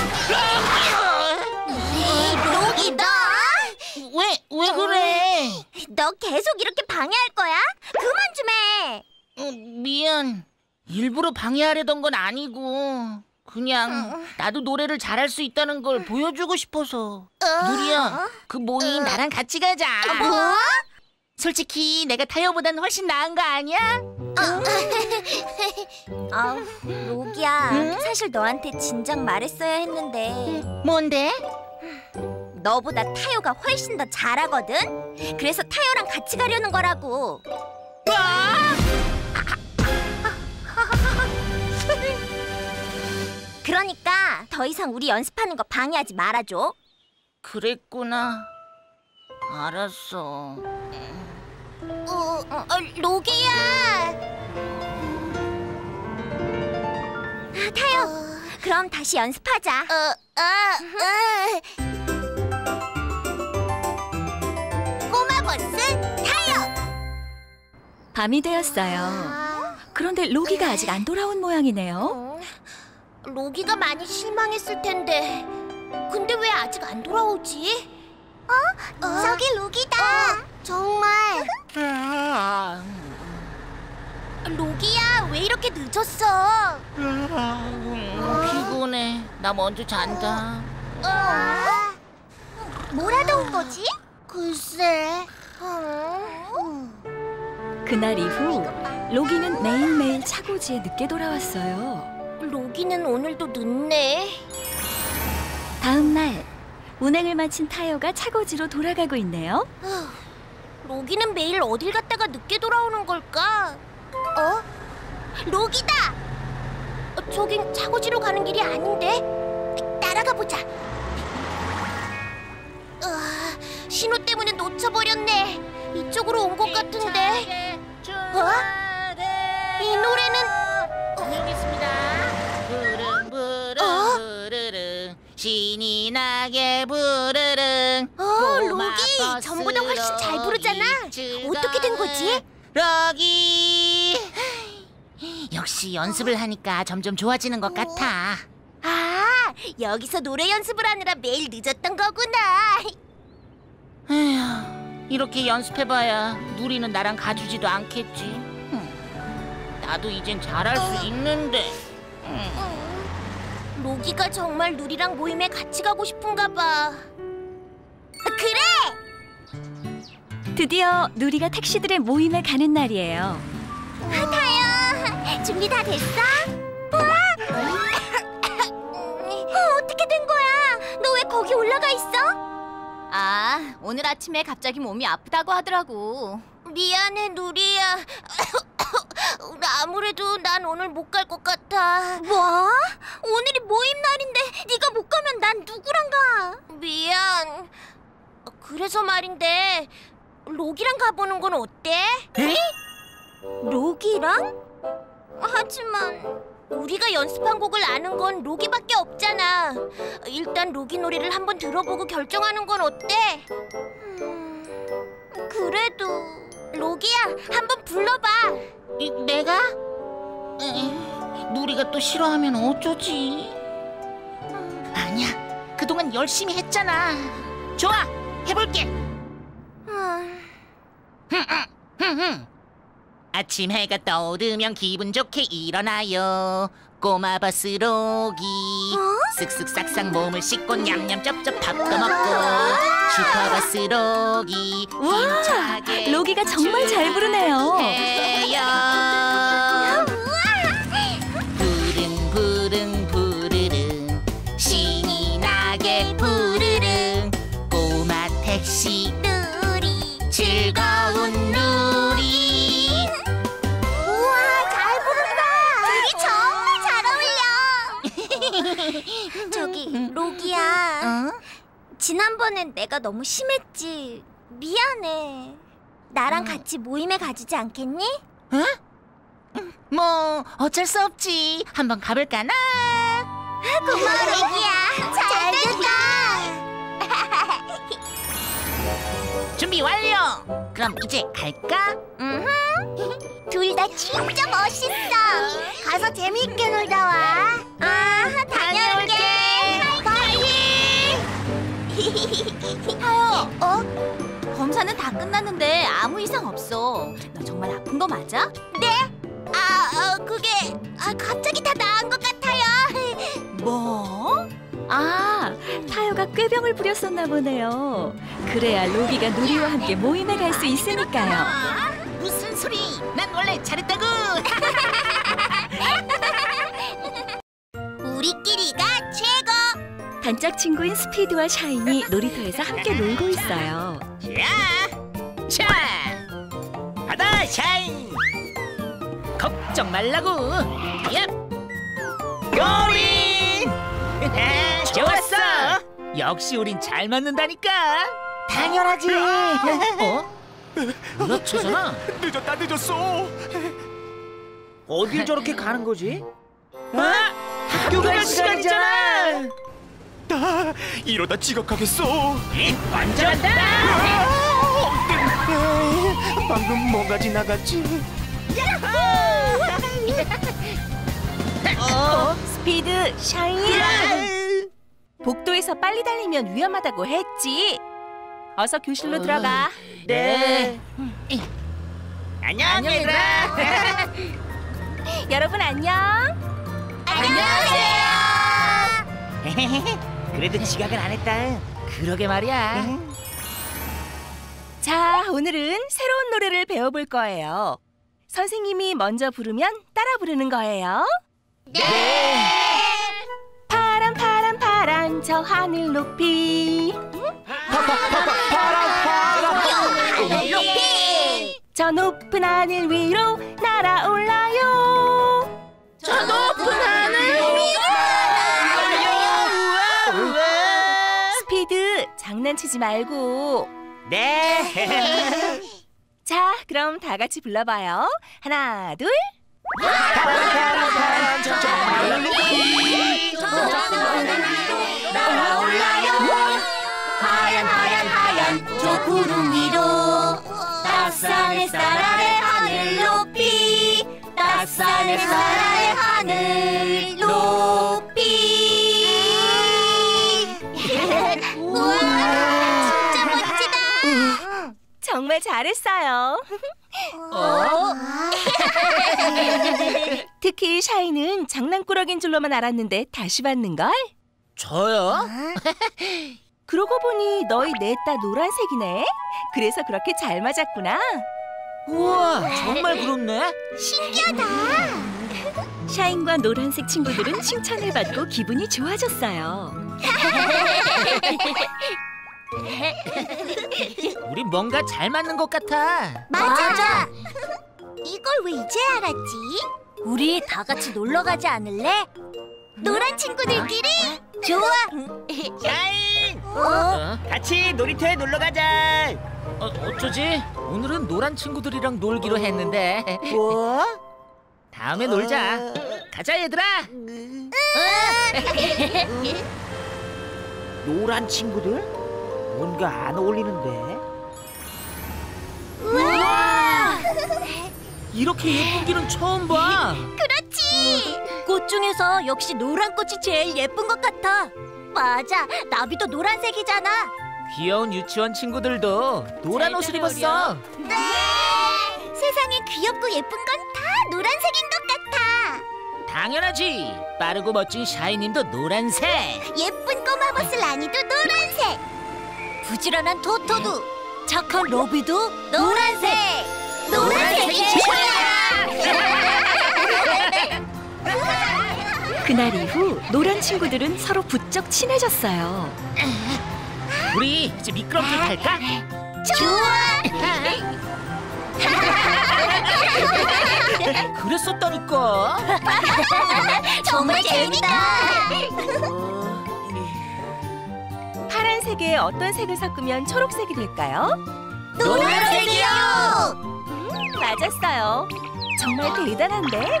로기. 로기, 너! 왜, 왜 그래? 너 계속 이렇게 방해할 거야? 그만 좀 해. 어, 미안. 일부러 방해하려던 건 아니고 그냥 나도 노래를 잘할 수 있다는 걸 보여주고 싶어서. 누리야, 그 모임 나랑 같이 가자. 뭐? 솔직히 내가 타요보단 훨씬 나은 거 아니야? 아, 로기야, 응? 사실 너한테 진작 말했어야 했는데 뭔데? 너보다 타요가 훨씬 더 잘하거든? 그래서 타요랑 같이 가려는 거라고. 그러니까 더 이상 우리 연습하는 거 방해하지 말아줘. 그랬구나. 알았어. 어, 어, 로기야. 아, 타요. 그럼 다시 연습하자. 어, 어, 어. 꼬마 버스 타요. 밤이 되었어요. 그런데 로기가 아직 안 돌아온 모양이네요. 어, 로기가 많이 실망했을 텐데. 근데 왜 아직 안 돌아오지? 어? 어? 저기 로기다. 어, 정말. 로기야, 왜 이렇게 늦었어? 피곤해. 나 먼저 잔다. 어? 뭐라도 온 거지? 글쎄. 어? 그날 이후 로기는 매일매일 차고지에 늦게 돌아왔어요. 로기는 오늘도 늦네. 다음 날 운행을 마친 타요가 차고지로 돌아가고 있네요. 로기는 매일 어딜 갔다가 늦게 돌아오는 걸까? 어? 로기다! 어, 저긴 차고지로 가는 길이 아닌데? 따라가 보자. 어, 신호 때문에 놓쳐버렸네. 이쪽으로 온 것 같은데. 어? 이 노래는 여기 있습니다. 부릉 부릉 어? 부르릉 신이 나게 부르릉. 어, 로기! 전보다 훨씬 잘 부르잖아. 어떻게 된 거지? 로기. 역시 연습을 하니까 점점 좋아지는 것 같아. 아, 여기서 노래 연습을 하느라 매일 늦었던 거구나. 에휴, 이렇게 연습해봐야 누리는 나랑 가주지도 않겠지. 흠, 나도 이젠 잘할 수 있는데. 음. 로기가 정말 누리랑 모임에 같이 가고 싶은가 봐. 그래! 드디어 누리가 택시들의 모임에 가는 날이에요. 타요. 준비 다 됐어? 우와! 어, 어떻게 된 거야? 너 왜 거기 올라가 있어? 아, 오늘 아침에 갑자기 몸이 아프다고 하더라고. 미안해, 누리야. 아무래도 난 오늘 못 갈 것 같아. 뭐? 오늘이 모임 날인데 네가 못 가면 난 누구랑 가? 미안. 그래서 말인데 로기랑 가보는 건 어때? 에? 로기랑? 하지만 우리가 연습한 곡을 아는 건 로기밖에 없잖아. 일단 로기 노래를 한번 들어보고 결정하는 건 어때? 음, 그래도 로기야, 한번 불러봐. 이, 내가? 에이, 누리가 또 싫어하면 어쩌지? 아니야, 그동안 열심히 했잖아. 좋아, 해볼게. 음, 아침 해가 떠오르면 기분 좋게 일어나요. 꼬마 버스 로기. 쓱쓱 싹싹 몸을 씻고 냠냠 쩝쩝 밥도 먹고. 슈퍼버스 로기. 힘차게 로기가 정말 잘 부르네요. 해요. 부릉 부릉 부르릉 신이 나게 부르릉. 꼬마 택시 누리. 즐거운 누리. 우와, 잘 부른다. 우리 정말 잘 어울려. 저기 로기야. 어? 지난번엔 내가 너무 심했지. 미안해. 나랑 같이 모임에 가주지 않겠니? 어? 뭐 어쩔 수 없지. 한번 가볼까나? 고마워, 로기야. 잘 됐다. 준비 완료. 그럼 이제 갈까? 둘 다 진짜 멋있어. 가서 재미있게 놀다 와. 아, 다녀올게. 타요, 어? 검사는 다 끝났는데 아무 이상 없어. 너 정말 아픈 거 맞아? 네? 아, 어, 그게 아, 갑자기 다 나은 것 같아요. 뭐? 아, 타요가 꾀병을 부렸었나 보네요. 그래야 로기가 누리와 함께 모임에 갈 수 있으니까요. 무슨 소리? 난 원래 잘했다고. 우리끼리가 최고. 단짝 친구인 스피드와 샤인이 놀이터에서 함께 놀고 있어요. 자, 자, 받아 샤인. 걱정 말라고. 얍, 골인. 좋았어. 역시 우린 잘 맞는다니까. 당연하지. 어? 뭐야, 최선아? 늦었다 늦었어. 어딜 저렇게 가는 거지? 아! 학교 갈 시간이잖아. 나 이러다 지각하겠어. 먼저 간다. 방금 뭐가 지나갔지? 어, 스피드, 샤인. 복도에서 빨리 달리면 위험하다고 했지. 어서 교실로 들어가. 네. 안녕, 얘들아. 여러분 안녕. 안녕하세요. 그래도 지각은 안 했다. 그러게 말이야. 자, 오늘은 새로운 노래를 배워볼 거예요. 선생님이 먼저 부르면 따라 부르는 거예요. 네. 파란 파란 파란 저 하늘 높이. 하늘 높이. 저 높은 하늘 위로 날아올라요. 저 높은 하늘 위로 날아올라요. 스피드, 장난치지 말고. 네. 자, 그럼 다 같이 불러봐요. 하나, 둘. 날아올라요. 하얀 하얀 하얀 저 구름 위로 따스한 햇살 아래 하늘 높이 따스한 햇살 아래 하늘 높이. 우와, 진짜 멋지다. 정말 잘했어요. 특히 샤이는 장난꾸러기인 줄로만 알았는데 다시 봤는걸? 저요? 그러고 보니 너희 넷 다 노란색이네. 그래서 그렇게 잘 맞았구나. 우와, 정말 그렇네. 신기하다. 샤인과 노란색 친구들은 칭찬을 받고 기분이 좋아졌어요. 우리 뭔가 잘 맞는 것 같아. 맞아. 이걸 왜 이제 알았지? 우리 다 같이 놀러 가지 않을래? 노란 친구들끼리? 좋아. 샤인! 어? 같이 놀이터에 놀러 가자. 어, 어쩌지? 오늘은 노란 친구들이랑 놀기로 했는데. 뭐? 다음에 놀자. 가자, 얘들아. 노란 친구들? 뭔가 안 어울리는데. 우와! 이렇게 예쁜 길은 처음 봐. 그렇지. 꽃 중에서 역시 노란 꽃이 제일 예쁜 것 같아. 맞아. 나비도 노란색이잖아. 귀여운 유치원 친구들도 노란 옷을 입었어. 네. 세상에 귀엽고 예쁜 건 다 노란색인 것 같아. 당연하지. 빠르고 멋진 샤이님도 노란색. 예쁜 꼬마 버스 라니도 노란색. 부지런한 토토도, 착한 로비도 노란색. 노란색이 최고야. 그날 이후 노란 친구들은 서로 부쩍 친해졌어요. 우리 이제 미끄럼틀 탈까? 좋아. 그랬었다니까. 정말 재밌다. 파란색에 어떤 색을 섞으면 초록색이 될까요? 노란색이요. 음, 맞았어요. 정말 대단한데?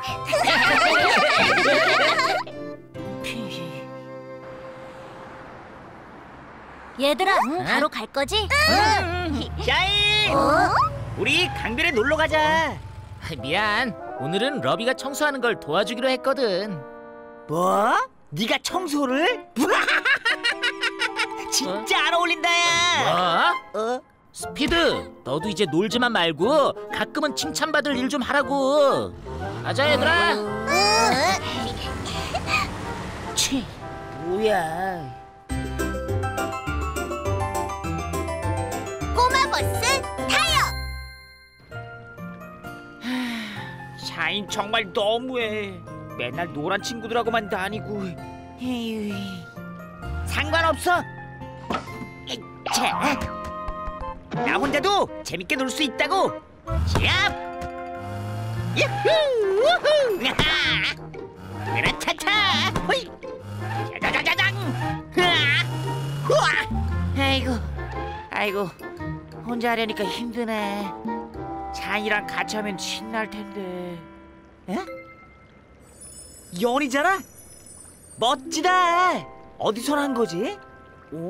얘들아, 바로 갈 거지? 샤인! 어? 우리 강변에 놀러 가자. 미안. 오늘은 러비가 청소하는 걸 도와주기로 했거든. 뭐? 네가 청소를? 진짜 안 어울린다, 야. 뭐? 어? 스피드, 너도 이제 놀지만 말고 가끔은 칭찬받을 일 좀 하라고. 가자, 얘들아. 치, 뭐야? 꼬마 버스 타요. 샤인 정말 너무해. 맨날 노란 친구들하고만 다니고. 에휴, 상관없어. 이, 자, 나 혼자도 재밌게 놀 수 있다고. 시합. 야후! 우후! 야하! 으라차차! 호이! 짜자자자장! 흐아! 아이고, 아이고, 혼자 하려니까 힘드네. 샤인이랑 같이 하면 신날 텐데. 에? 연이잖아? 멋지다. 어디서 난 거지? 어?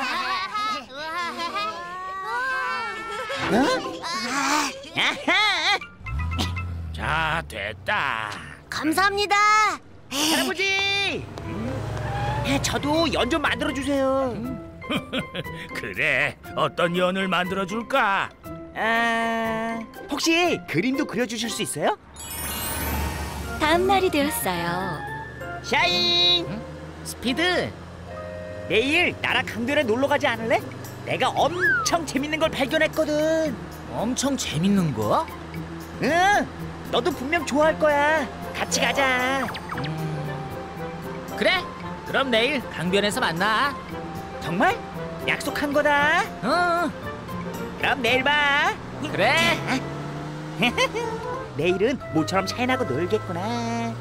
아하! 자, 됐다. 감사합니다. 할아버지! 저도 연 좀 만들어 주세요. 그래, 어떤 연을 만들어 줄까? 아, 혹시 그림도 그려 주실 수 있어요? 다음 날이 되었어요. 샤인! 스피드! 내일 나랑 강변에 놀러 가지 않을래? 내가 엄청 재밌는 걸 발견했거든. 엄청 재밌는 거? 응! 너도 분명 좋아할 거야. 같이 가자. 그래, 그럼 내일 강변에서 만나. 정말? 약속한 거다. 어, 그럼 내일 봐. 그래. 내일은 모처럼 샤인하고 놀겠구나.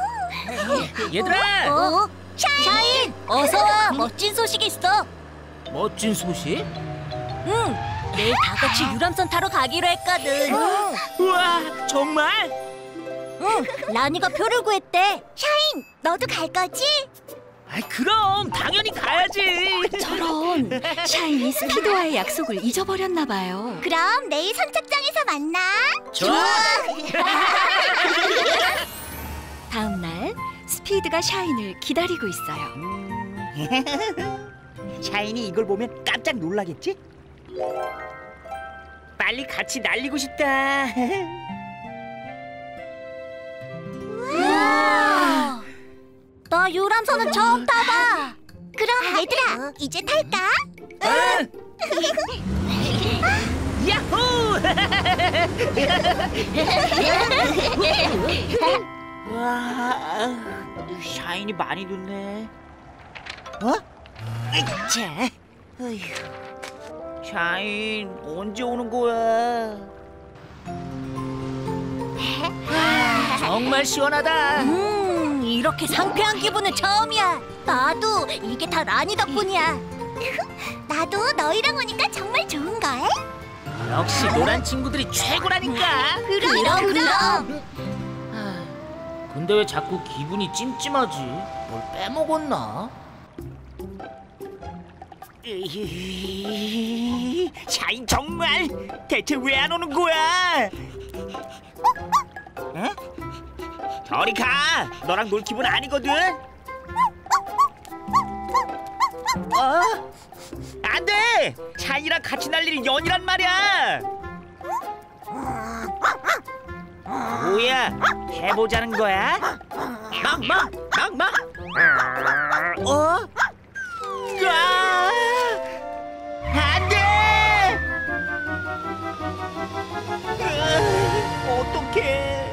얘들아, 어? 샤인! 어서 와. 멋진 소식 있어. 멋진 소식? 응. 내일 다 같이 유람선 타러 가기로 했거든. 우와, 정말? 응. 라니가 표를 구했대. 샤인, 너도 갈 거지? 아이, 그럼 당연히 가야지. 저런, 샤인이 스피드와의 약속을 잊어버렸나 봐요. 그럼 내일 선착장에서 만나. 좋아. 다음 날 스피드가 샤인을 기다리고 있어요. 샤인이 이걸 보면 깜짝 놀라겠지? 빨리 같이 날리고 싶다. 우와. 나 유람선은 처음 타봐. 그럼 얘들아, 이제 탈까? 응. 야호! 와, 샤인이 많이 늦네. 어? 자, 어휴. 샤인 언제 오는 거야? 정말 시원하다. 음, 이렇게 상쾌한 기분은 처음이야. 나도 이게 다 라니 덕분이야. 나도 너희랑 오니까 정말 좋은걸? 역시 노란 친구들이 최고라니까. 그럼 그럼. 아, 근데 왜 자꾸 기분이 찜찜하지? 뭘 빼먹었나? 에이, 샤인 정말 대체 왜 안 오는 거야? 응? 저리 가. 너랑 놀 기분 아니거든. 어? 안 돼. 샤인이랑 같이 날릴 연이란 말이야. 뭐야? 해보자는 거야? 막막 막막. 어? 아! 안 돼! 으, 어떡해.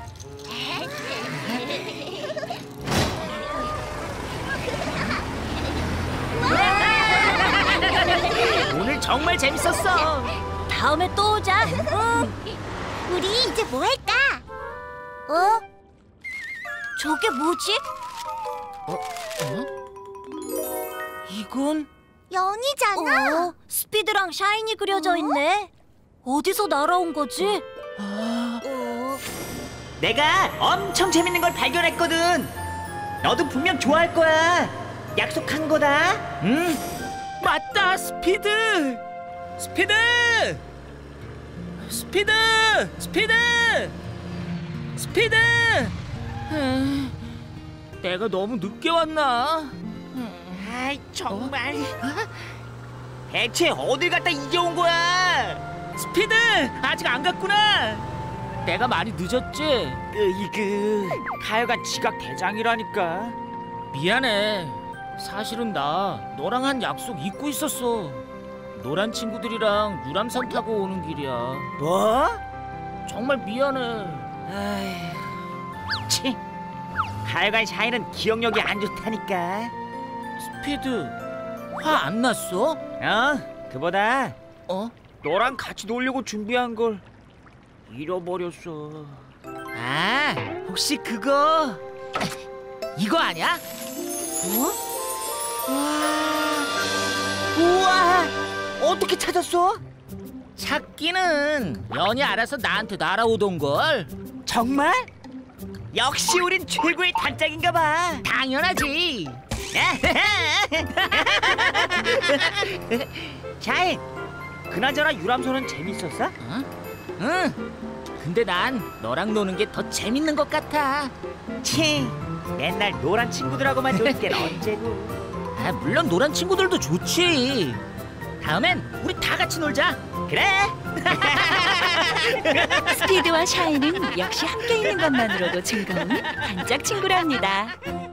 오늘 정말 재밌었어. 다음에 또 오자. 응. 우리 이제 뭐 할까? 어? 저게 뭐지? 이건? 연이잖아. 어, 스피드랑 샤인이 그려져 있네. 어디서 날아온 거지? 아, 어. 내가 엄청 재밌는 걸 발견했거든. 너도 분명 좋아할 거야. 약속한 거다. 응? 맞다, 스피드. 스피드! 스피드! 스피드! 스피드! 음, 내가 너무 늦게 왔나? 아이 정말. 대체 어딜 갔다 이제 온 거야? 스피드! 아직 안 갔구나. 내가 많이 늦었지? 으이그, 하여간 지각 대장이라니까. 미안해. 사실은 나 너랑 한 약속 잊고 있었어. 노란 친구들이랑 유람선 타고 오는 길이야. 뭐? 정말 미안해. 아휴, 치. 하여간 샤인은 기억력이 안 좋다니까. 스피드, 화 안 났어? 어? 그보다 어? 너랑 같이 놀려고 준비한 걸 잃어버렸어. 아, 혹시 그거 이거 아니야? 어? 와, 우와, 어떻게 찾았어? 찾기는 연이 알아서 나한테 날아오던 걸. 정말? 역시 우린 최고의 단짝인가 봐. 당연하지. 샤인, 그나저나 유람선은 재밌었어? 어? 응. 근데 난 너랑 노는 게 더 재밌는 것 같아. 치, 맨날 노란 친구들하고만 놀 땐 언제고. 아, 물론 노란 친구들도 좋지. 다음엔 우리 다 같이 놀자. 그래. 스피드와 샤이는 역시 함께 있는 것만으로도 즐거운 단짝 친구랍니다.